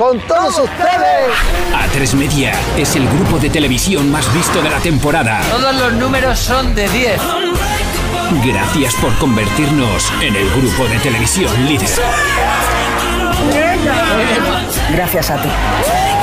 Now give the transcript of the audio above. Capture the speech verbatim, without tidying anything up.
con todos ustedes. A tres Media es el grupo de televisión más visto de la temporada. Todos los números son de diez. Gracias por convertirnos en el grupo de televisión líder. Gracias a ti.